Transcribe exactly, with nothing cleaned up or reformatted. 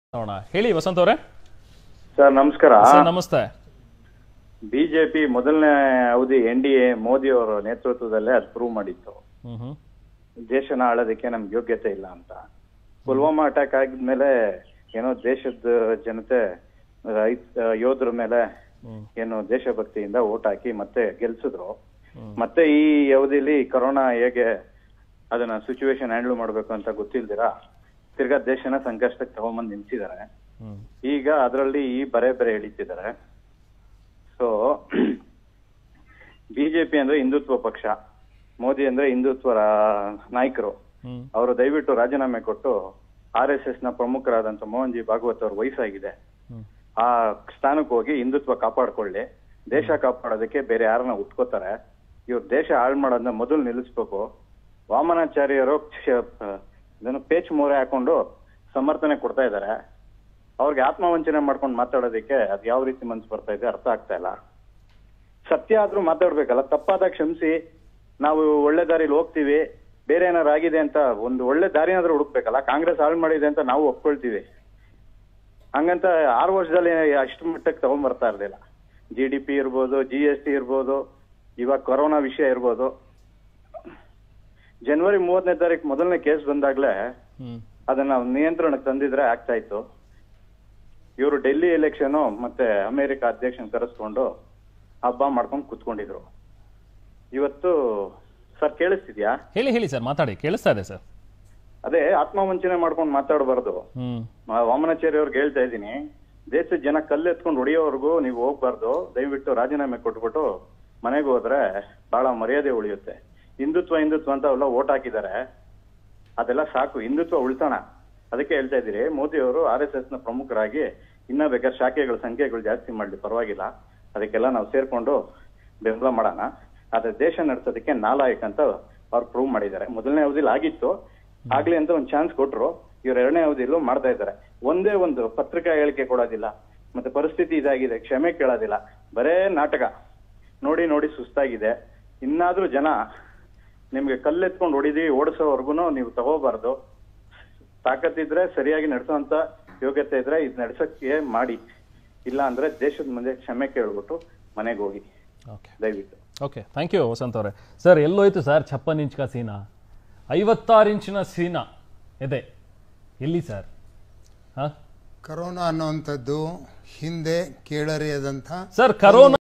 ನೋಡೋಣ ಹೇಳಿ ವಸಂತ್ ಅವರೇ. ಸರ್ ನಮಸ್ಕಾರ. ಸರ್ ನಮಸ್ತೆ. ಬಿಜೆಪಿ ಮೊದಲನೇ ಅವಧಿ ಎನ್ ಡಿ ಎ ಮೋದಿ ಅವರ ನೇತೃತ್ವದಲ್ಲೇ ಅದು ಪ್ರೂವ್ ಮಾಡಿತ್ತು ದೇಶನ ಆಳೋದಕ್ಕೆ ನಮ್ಗೆ ಯೋಗ್ಯತೆ ಇಲ್ಲ ಅಂತ. ಪುಲ್ವಾಮಾ ಅಟ್ಯಾಕ್ ಆಗಿದ್ಮೇಲೆ ಏನೋ ದೇಶದ ಜನತೆ ಯೋಧರ ಮೇಲೆ ಏನು ದೇಶಭಕ್ತಿಯಿಂದ ಓಟ್ ಹಾಕಿ ಮತ್ತೆ ಗೆಲ್ಸಿದ್ರು. ಮತ್ತೆ ಈ ಅವಧಿಲಿ ಕೊರೋನಾ ಹೇಗೆ ಅದನ್ನ ಸಿಚುವೇಶನ್ ಹ್ಯಾಂಡಲ್ ಮಾಡ್ಬೇಕು ಅಂತ ಗೊತ್ತಿಲ್ದಿರಾ ತಿರ್ಗಾ ದೇಶನ ಸಂಕಷ್ಟಕ್ಕೆ ತಗೊಂಬಂದ್ ನಿಲ್ಸಿದ್ದಾರೆ. ಈಗ ಅದರಲ್ಲಿ ಈ ಬರೆ ಬರೆ ಎಳಿತಿದ್ದಾರೆ. ಸೊ ಬಿಜೆಪಿ ಅಂದ್ರೆ ಹಿಂದುತ್ವ ಪಕ್ಷ, ಮೋದಿ ಅಂದ್ರೆ ಹಿಂದುತ್ವ ನಾಯಕರು. ಅವರು ದಯವಿಟ್ಟು ರಾಜೀನಾಮೆ ಕೊಟ್ಟು ಆರ್ ಎಸ್ ಎಸ್ ನ ಪ್ರಮುಖರಾದಂತ ಮೋಹನ್ ಜಿ ಭಾಗವತ್ ಅವ್ರ ವಯಸ್ಸಾಗಿದೆ, ಆ ಸ್ಥಾನಕ್ಕೆ ಹೋಗಿ ಹಿಂದುತ್ವ ಕಾಪಾಡ್ಕೊಳ್ಳಿ. ದೇಶ ಕಾಪಾಡೋದಕ್ಕೆ ಬೇರೆ ಯಾರನ್ನ ಉಟ್ಕೋತಾರೆ. ಇವ್ರು ದೇಶ ಹಾಳು ಮಾಡೋದನ್ನ ಮೊದಲು ನಿಲ್ಲಿಸ್ಬೇಕು. ವಾಮನಾಚಾರ್ಯರು ಇದನ್ನು ಪೇಚ್ ಮೋರೆ ಹಾಕೊಂಡು ಸಮರ್ಥನೆ ಕೊಡ್ತಾ ಇದ್ದಾರೆ. ಅವ್ರಿಗೆ ಆತ್ಮವಂಚನೆ ಮಾಡ್ಕೊಂಡು ಮಾತಾಡೋದಕ್ಕೆ ಅದ್ ಯಾವ ರೀತಿ ಮನ್ಸು ಬರ್ತಾ ಇದೆ ಅರ್ಥ ಆಗ್ತಾ ಇಲ್ಲ. ಸತ್ಯ ಆದ್ರೂ ಮಾತಾಡ್ಬೇಕಲ್ಲ. ತಪ್ಪಾದಾಗ ಕ್ಷಮಿಸಿ, ನಾವು ಒಳ್ಳೆ ದಾರಿಲಿ ಹೋಗ್ತೀವಿ, ಬೇರೆ ಏನಾರು ಆಗಿದೆ ಅಂತ ಒಂದು ಒಳ್ಳೆ ದಾರಿನಾದ್ರೂ ಹುಡುಕ್ಬೇಕಲ್ಲ. ಕಾಂಗ್ರೆಸ್ ಹಾಳು ಮಾಡಿದೆ ಅಂತ ನಾವು ಒಪ್ಕೊಳ್ತೀವಿ, ಹಂಗಂತ ಆರು ವರ್ಷದಲ್ಲಿ ಅಷ್ಟು ಮಟ್ಟಕ್ಕೆ ತಗೊಂಡ್ ಬರ್ತಾ ಇರ್ಲಿಲ್ಲ. ಜಿ ಡಿ ಪಿ ಇರ್ಬೋದು, ಜಿ ಎಸ್ ಟಿ ಇರ್ಬೋದು, ಇವಾಗ ಕೊರೋನಾ ವಿಷಯ ಇರ್ಬೋದು. ಜನವರಿ ಮೂವತ್ತನೇ ತಾರೀಕು ಮೊದಲನೇ ಕೇಸ್ ಬಂದಾಗ್ಲೇ ಅದನ್ನ ನಿಯಂತ್ರಣಕ್ಕೆ ತಂದಿದ್ರೆ ಆಗ್ತಾ ಇತ್ತು. ಇವರು ಡೆಲ್ಲಿ ಎಲೆಕ್ಷನ್ ಮತ್ತೆ ಅಮೆರಿಕ ಅಧ್ಯಕ್ಷನ್ ಕರೆಸ್ಕೊಂಡು ಹಬ್ಬ ಮಾಡ್ಕೊಂಡು ಕುತ್ಕೊಂಡಿದ್ರು. ಇವತ್ತು ಸರ್ ಕೇಳಿಸ್ತಿದ್ಯಾ? ಹೇಳಿ ಹೇಳಿ ಸರ್, ಮಾತಾಡಿ, ಕೇಳಿಸ್ತಾ ಇದೆ ಸರ್. ಅದೇ ಆತ್ಮವಂಚನೆ ಮಾಡ್ಕೊಂಡು ಮಾತಾಡಬಾರ್ದು. ವಾಮನಾಚಾರ್ಯ ಅವ್ರಿಗೆ ಹೇಳ್ತಾ ಇದ್ದೀನಿ, ದೇಶದ ಜನ ಕಲ್ಲೆತ್ಕೊಂಡು ಹೊಡಿಯೋವರೆಗೂ ನೀವು ಹೋಗ್ಬಾರ್ದು. ದಯವಿಟ್ಟು ರಾಜೀನಾಮೆ ಕೊಟ್ಬಿಟ್ಟು ಮನೆಗೆ ಹೋದ್ರೆ ಬಹಳ ಮರ್ಯಾದೆ ಉಳಿಯುತ್ತೆ. ಹಿಂದುತ್ವ ಹಿಂದುತ್ವ ಅಂತ ಎಲ್ಲ ಓಟ್ ಹಾಕಿದ್ದಾರೆ, ಅದೆಲ್ಲ ಸಾಕು. ಹಿಂದುತ್ವ ಉಳಿಸೋಣ. ಅದಕ್ಕೆ ಹೇಳ್ತಾ ಇದ್ದೀರಿ, ಮೋದಿ ಅವರು ಆರ್ ಎಸ್ ಎಸ್ ನ ಪ್ರಮುಖರಾಗಿ ಇನ್ನ ಬೇಕಾದ್ರೆ ಶಾಖೆಗಳ ಸಂಖ್ಯೆಗಳು ಜಾಸ್ತಿ ಮಾಡ್ಲಿ, ಪರವಾಗಿಲ್ಲ. ಅದಕ್ಕೆಲ್ಲ ನಾವು ಸೇರ್ಕೊಂಡು ಬೆಂಬಲ ಮಾಡೋಣ. ಆದ್ರೆ ದೇಶ ನಡೆಸೋದಕ್ಕೆ ನಾಲಾಯಕ್ ಅಂತ ಅವ್ರು ಪ್ರೂವ್ ಮಾಡಿದ್ದಾರೆ. ಮೊದಲನೇ ಅವಧಿಲಿ ಆಗಿತ್ತು, ಆಗ್ಲಿ ಅಂತ ಒಂದ್ ಚಾನ್ಸ್ ಕೊಟ್ರು. ಇವ್ರ ಎರಡನೇ ಅವಧಿಲೂ ಮಾಡ್ತಾ ಇದ್ದಾರೆ. ಒಂದೇ ಒಂದು ಪತ್ರಿಕಾ ಹೇಳಿಕೆ ಕೊಡೋದಿಲ್ಲ, ಮತ್ತೆ ಪರಿಸ್ಥಿತಿ ಇದಾಗಿದೆ ಕ್ಷಮೆ ಕೇಳೋದಿಲ್ಲ, ಬರೇ ನಾಟಕ. ನೋಡಿ ನೋಡಿ ಸುಸ್ತಾಗಿದೆ. ಇನ್ನಾದ್ರೂ ಜನ ನಿಮ್ಗೆ ಕಲ್ಲೆತ್ಕೊಂಡು ಹೊಡಿದೀವಿ ಓಡಿಸೋವರ್ಗು ನೀವು ತಗೋಬಾರ್ದು. ತಾಕತ್ತಿದ್ರೆ ಸರಿಯಾಗಿ ನಡೆಸೋಂತ ಯೋಗ್ಯತೆ ಇದ್ರೆ ಇದ್ ನಡ್ಸಕ್ಕೆ ಮಾಡಿ, ಇಲ್ಲ ಅಂದ್ರೆ ದೇಶದ ಮುಂದೆ ಕ್ಷಮೆ ಕೇಳ್ಬಿಟ್ಟು ಮನೆಗೆ ಹೋಗಿ ದಯವಿಟ್ಟು. ಓಕೆ, ಥ್ಯಾಂಕ್ ಯು ವಸಂತ್ ಅವರೇ. ಸರ್ ಎಲ್ಲೋಯ್ತು ಸರ್ ಛಪ್ಪನ್ ಇಂಚ್ ಕಾ ಸೀನಾ? ಐವತ್ತಾರು ಇಂಚಿನ ಸೀನಾ ಇದೆ ಎಲ್ಲಿ ಸರ್? ಹಾ, ಕರೋನಾ ಅನ್ನುವಂಥದ್ದು ಹಿಂದೆ ಕೇಳರಿಯದಂಥ ಸರ್ ಕರೋನಾ